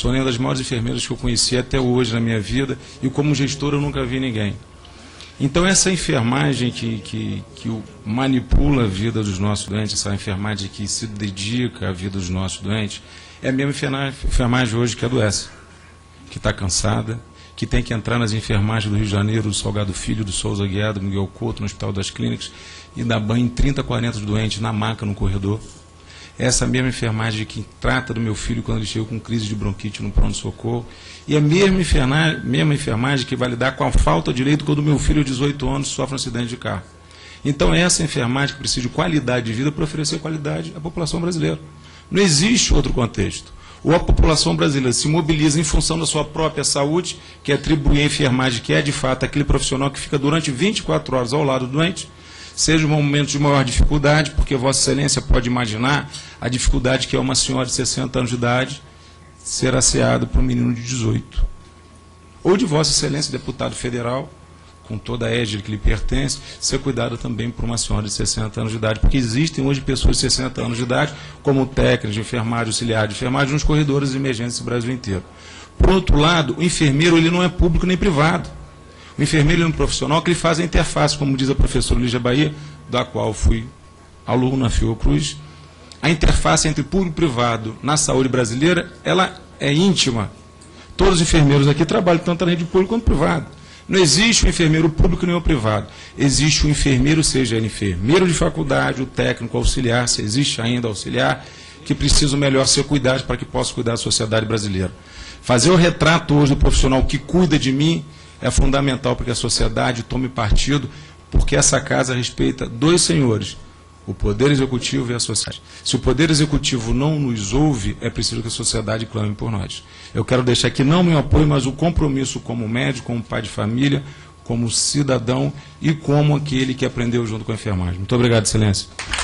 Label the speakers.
Speaker 1: Sônia é uma das maiores enfermeiras que eu conheci até hoje na minha vida, e como gestor eu nunca vi ninguém. Então essa enfermagem que manipula a vida dos nossos doentes, essa enfermagem que se dedica à vida dos nossos doentes, é a mesma enfermagem hoje que adoece, que está cansada, que tem que entrar nas enfermagens do Rio de Janeiro, do Salgado Filho, do Souza Guiar, do Miguel Couto, no Hospital das Clínicas, e dar banho em 30, 40 doentes na maca, no corredor. Essa mesma enfermagem que trata do meu filho quando ele chega com crise de bronquite no pronto-socorro, e a mesma enfermagem que vai lidar com a falta de leito quando o meu filho, de 18 anos, sofre um acidente de carro. Então é essa enfermagem que precisa de qualidade de vida para oferecer qualidade à população brasileira. Não existe outro contexto. Ou a população brasileira se mobiliza em função da sua própria saúde, que é atribuir a enfermagem, que é de fato aquele profissional que fica durante 24 horas ao lado do doente, seja um momento de maior dificuldade, porque Vossa Excelência pode imaginar a dificuldade que é uma senhora de 60 anos de idade ser asseada por um menino de 18. Ou de Vossa Excelência, deputado federal, com toda a égide que lhe pertence, ser cuidado também por uma senhora de 60 anos de idade, porque existem hoje pessoas de 60 anos de idade, como técnicos de enfermagem, auxiliar de enfermagem, nos corredores de emergência do Brasil inteiro. Por outro lado, o enfermeiro ele não é público nem privado. O enfermeiro é um profissional que ele faz a interface, como diz a professora Lígia Bahia, da qual fui aluno na Fiocruz. A interface entre público e privado na saúde brasileira, ela é íntima. Todos os enfermeiros aqui trabalham tanto na rede pública quanto privada. Não existe o enfermeiro público nem o privado. Existe o enfermeiro, seja ele enfermeiro de faculdade, o técnico, auxiliar, se existe ainda auxiliar, que precisa melhor ser cuidado para que possa cuidar da sociedade brasileira. Fazer o retrato hoje do profissional que cuida de mim é fundamental para que a sociedade tome partido, porque essa casa respeita dois senhores, o Poder Executivo e a sociedade. Se o Poder Executivo não nos ouve, é preciso que a sociedade clame por nós. Eu quero deixar aqui não meu apoio, mas o compromisso como médico, como pai de família, como cidadão e como aquele que aprendeu junto com a enfermagem. Muito obrigado, Excelência.